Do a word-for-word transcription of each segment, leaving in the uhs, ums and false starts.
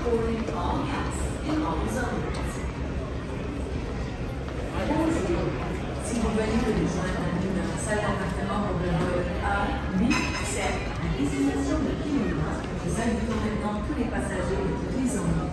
boarding all guests in all zones. Bonjour. Si vous venez de nous joindre à nous dans la salle d'appartement pour le vol A huit sept à destination de kilométres, nous invitons maintenant tous les passagers de toutes les zones.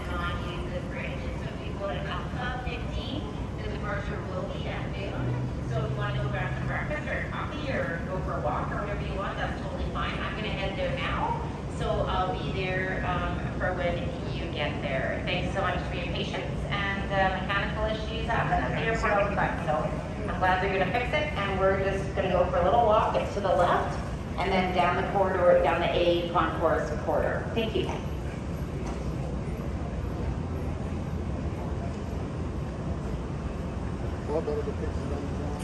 not use the bridge. So if you go to Alpha fifteen, the departure will be at noon. So if you want to go grab some breakfast or coffee or go for a walk or whatever you want, that's totally fine. I'm going to head there now. So I'll be there um, for when you get there. Thanks so much for your patience. And uh, mechanical issues happen at the airport all the time. So I'm glad they're going to fix it. And we're just going to go for a little walk. It's to the left. And then down the corridor, down the A concourse corridor. Thank you. What about the pictures on the ground?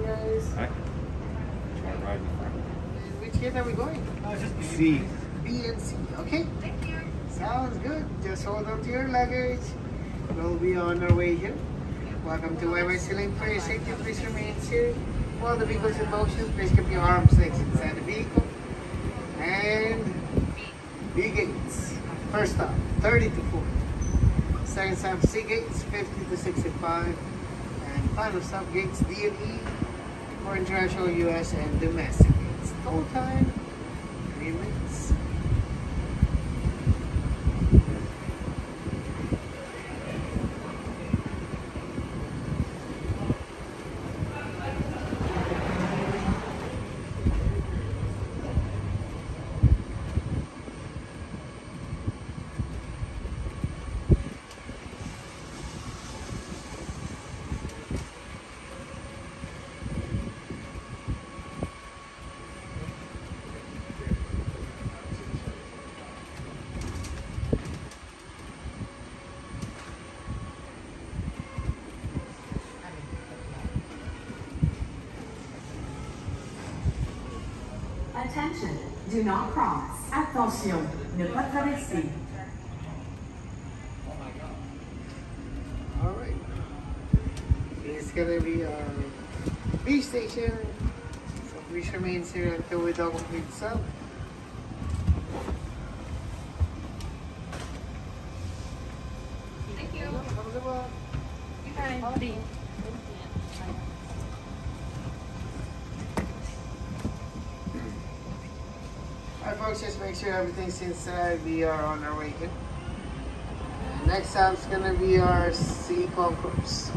guys. Hi. Try to ride in front. And which gate are we going? Oh, just C. B and C. Okay. Thank you. Sounds good. Just hold on to your luggage. We'll be on our way here. Welcome to Y Y C Lane. For your safety, please remain seated. While the vehicle is in motion, please keep your arms legs inside the vehicle. And B gates. First stop, thirty to forty. Second stop, C gates, fifty to sixty-five. And final stop, gates D and E for international, U S, and domestic gates. Total time, three minutes. Attention, do not cross. Attention, ne pas traverser. Alright. It's gonna be our B station. So please remain here until we double click sub. Thank you. Have a good one. Bye. Alright folks, just make sure everything's inside. We are on our way here. Next stop is gonna be our C concourse.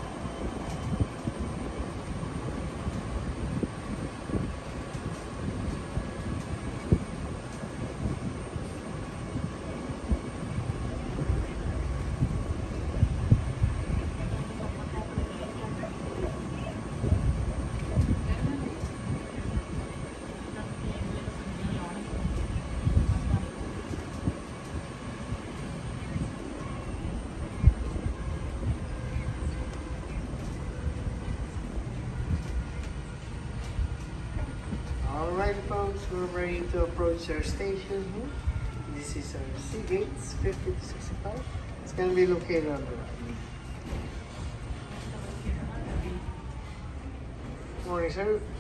Alright folks, we're ready to approach our station here. This is our C gates, fifty to sixty-five. It's going to be located on the right. Morning sir.